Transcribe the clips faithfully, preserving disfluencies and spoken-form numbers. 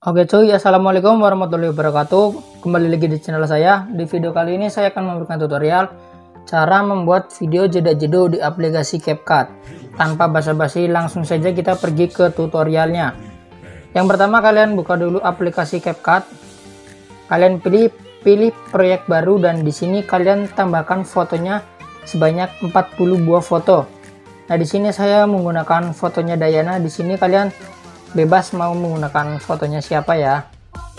Oke cuy, assalamualaikum warahmatullahi wabarakatuh. Kembali lagi di channel saya. Di video kali ini saya akan memberikan tutorial cara membuat video jeda-jedo di aplikasi CapCut. Tanpa basa-basi, langsung saja kita pergi ke tutorialnya. Yang pertama, kalian buka dulu aplikasi CapCut. Kalian pilih pilih proyek baru dan di sini kalian tambahkan fotonya sebanyak empat puluh buah foto. Nah, di sini saya menggunakan fotonya Dayana. Di sini kalian bebas mau menggunakan fotonya siapa ya.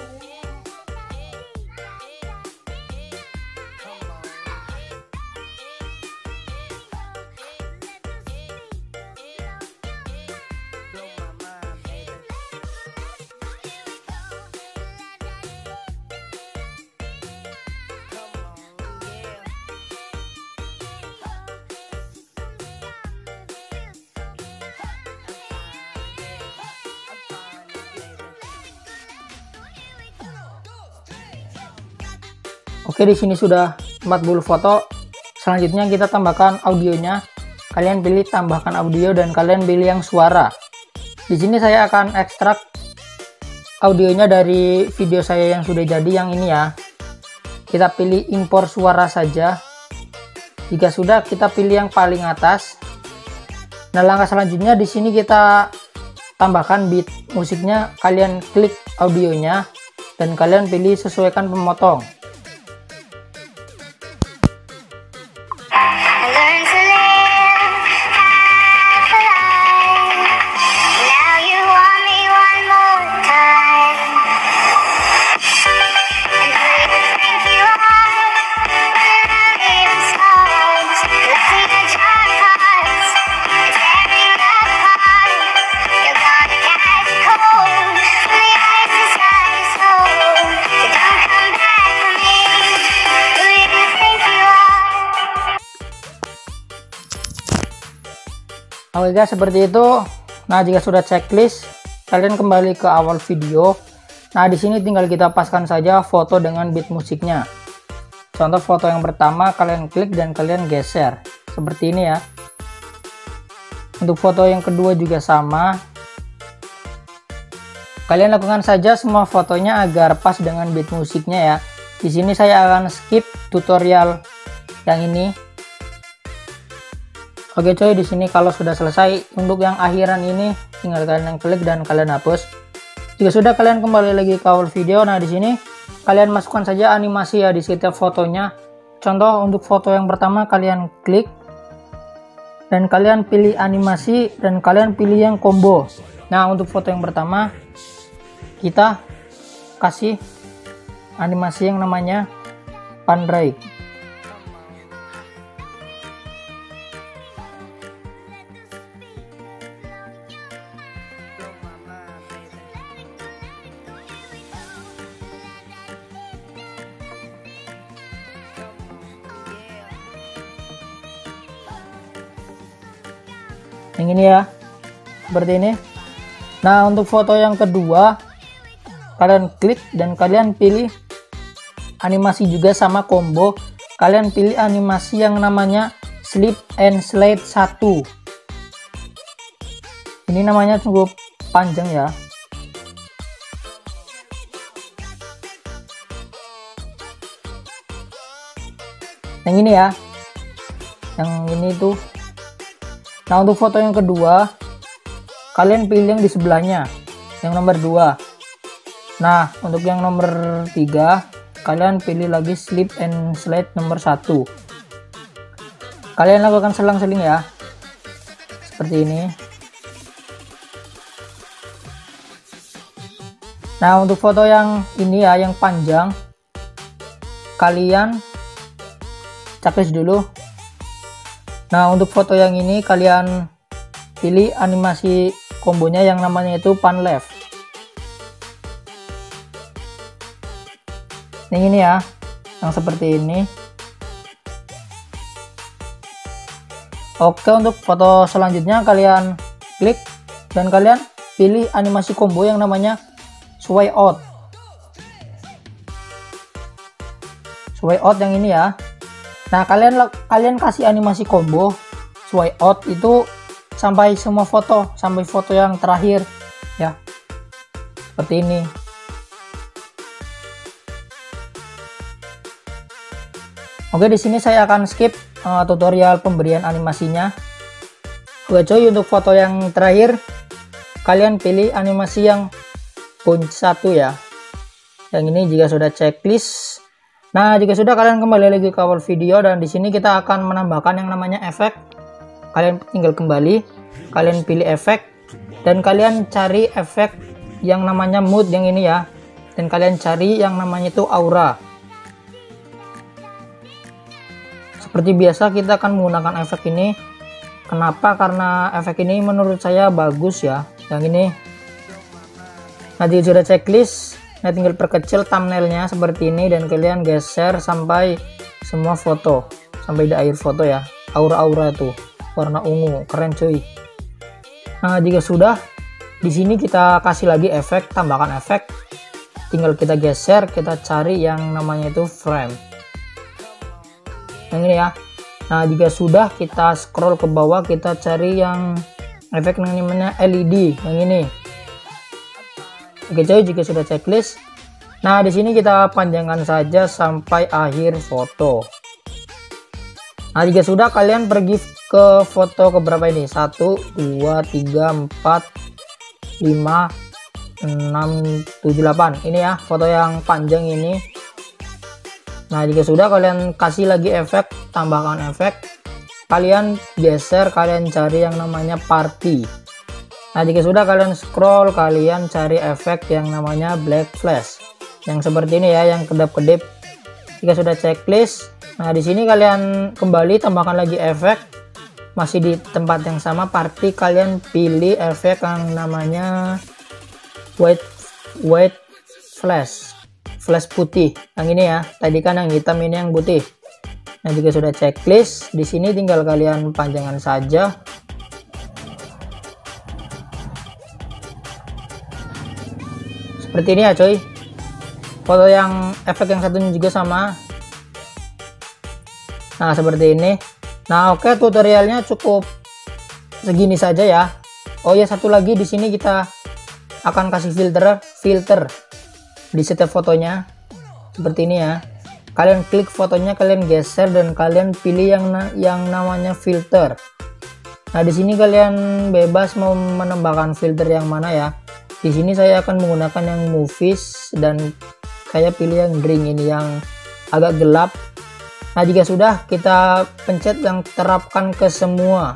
Oke, di sini sudah empat puluh foto. Selanjutnya kita tambahkan audionya. Kalian pilih tambahkan audio dan kalian pilih yang suara. Di sini saya akan ekstrak audionya dari video saya yang sudah jadi, yang ini ya. Kita pilih impor suara saja. Jika sudah, kita pilih yang paling atas. Nah, langkah selanjutnya di sini kita tambahkan beat musiknya. Kalian klik audionya dan kalian pilih sesuaikan pemotong. Oke guys, seperti itu. Nah, jika sudah checklist, kalian kembali ke awal video. Nah, di sini tinggal kita paskan saja foto dengan beat musiknya. Contoh foto yang pertama, kalian klik dan kalian geser seperti ini ya. Untuk foto yang kedua juga sama. Kalian lakukan saja semua fotonya agar pas dengan beat musiknya ya. Di sini saya akan skip tutorial yang ini. Oke coy, di sini kalau sudah selesai, untuk yang akhiran ini tinggal kalian klik dan kalian hapus. Jika sudah, kalian kembali lagi ke awal video. Nah, di sini kalian masukkan saja animasi ya di setiap fotonya. Contoh untuk foto yang pertama, kalian klik dan kalian pilih animasi dan kalian pilih yang combo. Nah, untuk foto yang pertama kita kasih animasi yang namanya pan break. Yang ini ya, seperti ini. Nah, untuk foto yang kedua kalian klik dan kalian pilih animasi juga sama combo. Kalian pilih animasi yang namanya slip and slide satu. Ini namanya cukup panjang ya. Yang ini ya, yang ini tuh. Nah, untuk foto yang kedua kalian pilih yang di sebelahnya, yang nomor dua. Nah, untuk yang nomor tiga kalian pilih lagi slip and slide nomor satu. Kalian lakukan selang-seling ya, seperti ini. Nah, untuk foto yang ini ya, yang panjang, kalian checklist dulu. Nah, untuk foto yang ini kalian pilih animasi kombonya yang namanya itu pan left. Yang ini ya, yang seperti ini. Oke, untuk foto selanjutnya kalian klik dan kalian pilih animasi combo yang namanya swipe out. Swipe out yang ini ya. Nah, kalian kalian kasih animasi combo swipe out itu sampai semua foto, sampai foto yang terakhir ya, seperti ini. Oke, di sini saya akan skip uh, tutorial pemberian animasinya. Oke coy, untuk foto yang terakhir kalian pilih animasi yang punch satu ya. Yang ini jika sudah checklist. Nah, jika sudah, kalian kembali lagi ke awal video dan di sini kita akan menambahkan yang namanya efek. Kalian tinggal kembali, kalian pilih efek dan kalian cari efek yang namanya mood yang ini ya. Dan kalian cari yang namanya itu aura. Seperti biasa kita akan menggunakan efek ini. Kenapa? Karena efek ini menurut saya bagus ya. Yang ini. Nah, jika sudah checklist, nah tinggal perkecil thumbnailnya seperti ini dan kalian geser sampai semua foto, sampai di akhir foto ya. Aura-aura tuh warna ungu, keren cuy. Nah, jika sudah, di sini kita kasih lagi efek, tambahkan efek. Tinggal kita geser, kita cari yang namanya itu frame. Yang ini ya. Nah, jika sudah, kita scroll ke bawah, kita cari yang efek yang namanya L E D yang ini. Oke coy, jika sudah checklist. Nah, di sini kita panjangkan saja sampai akhir foto. Nah, jika sudah, kalian pergi ke foto ke berapa ini? satu, dua, tiga, empat, lima, enam, tujuh, delapan. Ini ya, foto yang panjang ini. Nah, jika sudah, kalian kasih lagi efek, tambahkan efek. Kalian geser, kalian cari yang namanya party. Nah, jika sudah, kalian scroll, kalian cari efek yang namanya black flash. Yang seperti ini ya, yang kedap-kedip. Jika sudah checklist, nah di sini kalian kembali tambahkan lagi efek. Masih di tempat yang sama, party, kalian pilih efek yang namanya white white flash. Flash putih. Yang ini ya. Tadi kan yang hitam, ini yang putih. Nah, jika sudah checklist, di sini tinggal kalian panjangkan saja. Seperti ini ya coy. Foto yang efek yang satunya juga sama. Nah, seperti ini. Nah, oke, tutorialnya cukup segini saja ya. Oh ya, satu lagi, di sini kita akan kasih filter filter di setiap fotonya. Seperti ini ya. Kalian klik fotonya, kalian geser dan kalian pilih yang na yang namanya filter. Nah, di sini kalian bebas mau menambahkan filter yang mana ya. Di sini saya akan menggunakan yang movies dan saya pilih yang green ini yang agak gelap. Nah, jika sudah, kita pencet yang terapkan ke semua.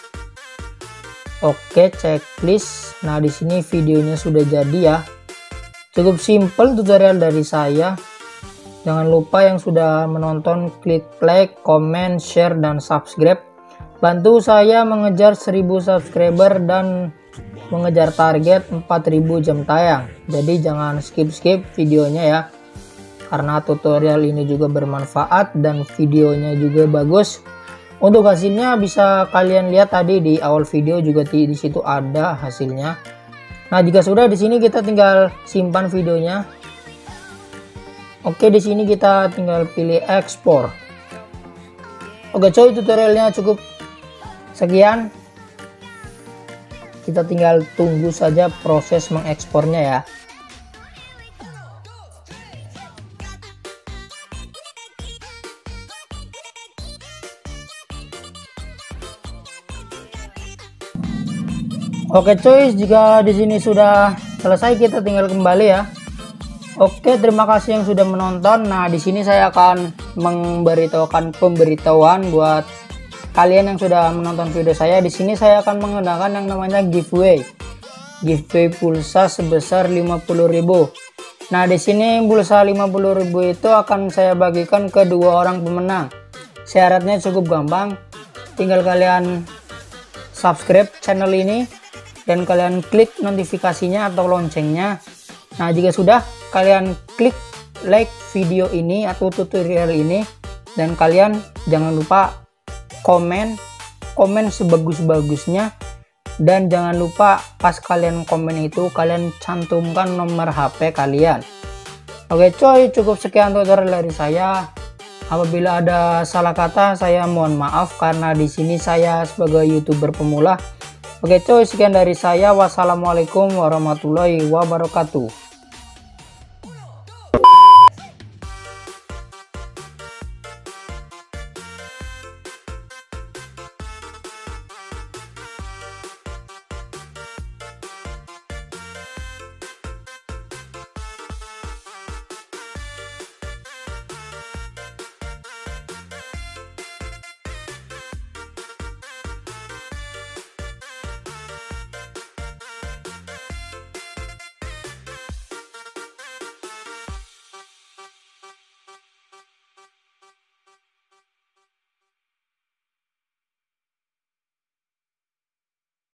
Oke, checklist. Nah, di sini videonya sudah jadi ya. Cukup simple tutorial dari saya. Jangan lupa yang sudah menonton klik like, comment, share, dan subscribe. Bantu saya mengejar seribu subscriber dan mengejar target empat ribu jam tayang. Jadi jangan skip-skip videonya ya. Karena tutorial ini juga bermanfaat dan videonya juga bagus. Untuk hasilnya bisa kalian lihat tadi di awal video juga, di, di situ ada hasilnya. Nah, jika sudah, di sini kita tinggal simpan videonya. Oke, di sini kita tinggal pilih ekspor. Oke coy, tutorialnya cukup sekian. Kita tinggal tunggu saja proses mengekspornya ya. Oke coy, jika di sini sudah selesai, kita tinggal kembali ya. Oke, terima kasih yang sudah menonton. Nah, di sini saya akan memberitahukan pemberitahuan buat kalian yang sudah menonton video saya. Di sini saya akan menggunakan yang namanya giveaway. Giveaway pulsa sebesar lima puluh ribu. Nah, di sini pulsa lima puluh ribu itu akan saya bagikan ke dua orang pemenang. Syaratnya cukup gampang. Tinggal kalian subscribe channel ini dan kalian klik notifikasinya atau loncengnya. Nah, jika sudah, kalian klik like video ini atau tutorial ini dan kalian jangan lupa komen komen sebagus-bagusnya, dan jangan lupa pas kalian komen itu kalian cantumkan nomor H P kalian. Oke coy, cukup sekian tutorial dari saya. Apabila ada salah kata, saya mohon maaf karena di sini saya sebagai YouTuber pemula. Oke coy, sekian dari saya. Wassalamualaikum warahmatullahi wabarakatuh.